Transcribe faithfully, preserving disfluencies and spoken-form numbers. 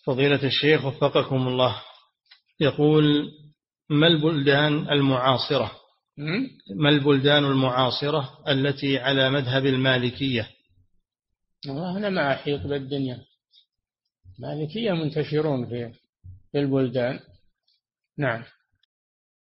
فضيلة الشيخ وفقكم الله، يقول: ما البلدان المعاصرة ما البلدان المعاصرة التي على مذهب المالكية؟ والله أنا ما أحيط بالدنيا، مالكية منتشرون في البلدان. نعم.